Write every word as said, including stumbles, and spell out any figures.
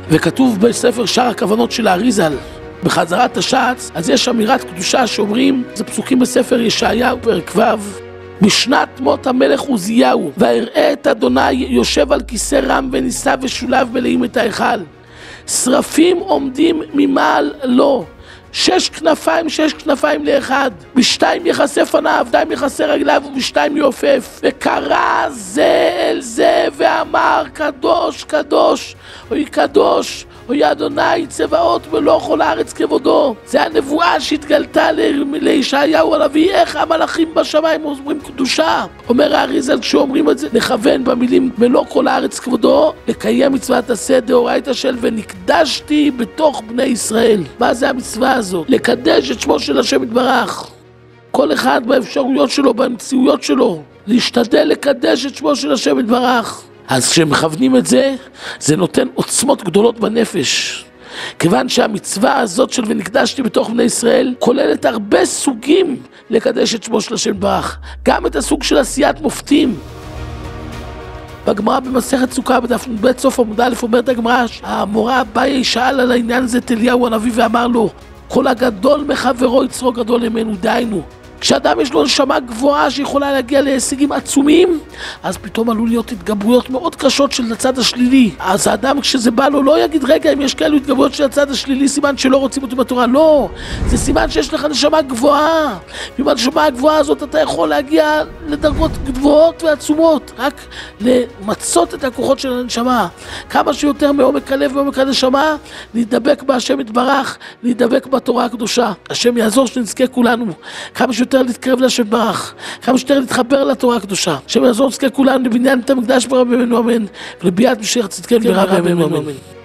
וכתוב בספר שער הכוונות של האריז"ל, בחזרת הש"ץ, אז יש אמירת קדושה שאומרים, זה פסוקים בספר ישעיהו פרק ו', בשנת מות המלך עוזיהו, ואראה את אדוני יושב על כיסא רם ונישא ושולב מלאים את ההיכל. שרפים עומדים ממעל לו, שש כנפיים, שש כנפיים לאחד, בשתיים יחסה פניו, שתיים יחסה רגליו, ובשתיים יעופף. וקרא זה אל זה ואמר, קדוש, קדוש, אוי קדוש, אוי אדוני צבאות מלוא כל הארץ כבודו. זה הנבואה שהתגלתה לישעיהו הנביא, איך המלאכים בשמיים אומרים קדושה. אומר האריז"ל כשאומרים את זה, לכוון במילים מלוא כל הארץ כבודו, לקיים מצוות עשה דאורייתא של ונקדשתי בתוך בני ישראל. מה זה המצווה הזאת? לקדש את שמו של השם יתברך. כל אחד באפשרויות שלו, במציאויות שלו, להשתדל לקדש את שמו של השם יתברך. אז כשמכוונים את זה, זה נותן עוצמות גדולות בנפש. כיוון שהמצווה הזאת של ונקדשתי בתוך בני ישראל, כוללת הרבה סוגים לקדש את שמו של השם יתברך. גם את הסוג של עשיית מופתים. בגמרא במסכת סוכה בדף ב' סוף עמוד א' אומרת הגמרא, המורה אביי שאל על העניין הזה את אליהו הנביא ואמר לו, כל הגדול מחברו יצרו גדול ממנו, דהיינו. כשאדם יש לו נשמה גבוהה שיכולה להגיע להישגים עצומים, אז פתאום עלול להיות התגברויות מאוד קשות של הצד השלילי. אז האדם כשזה בא לו לא יגיד, רגע, אם יש כאלו התגברויות של הצד השלילי, סימן שלא רוצים אותי בתורה. לא, זה סימן שיש לך נשמה גבוהה. ועם הנשמה הגבוהה הזאת אתה יכול להגיע לדרגות גבוהות ועצומות, רק למצות את הכוחות של הנשמה. כמה שיותר מעומק הלב ועומק הנשמה, להידבק בהשם יתברך, להידבק בתורה הקדושה. השם יעזור שנזכה כולנו. כמה שיותר יותר להתקרב להשם יתברך, כמה שיותר להתחבר לתורה הקדושה. השם יעזור נזכה כולנו לבניין בית המקדש ברב ימינו אמן, ולביאת משיח צדקנו ברב ימינו אמן.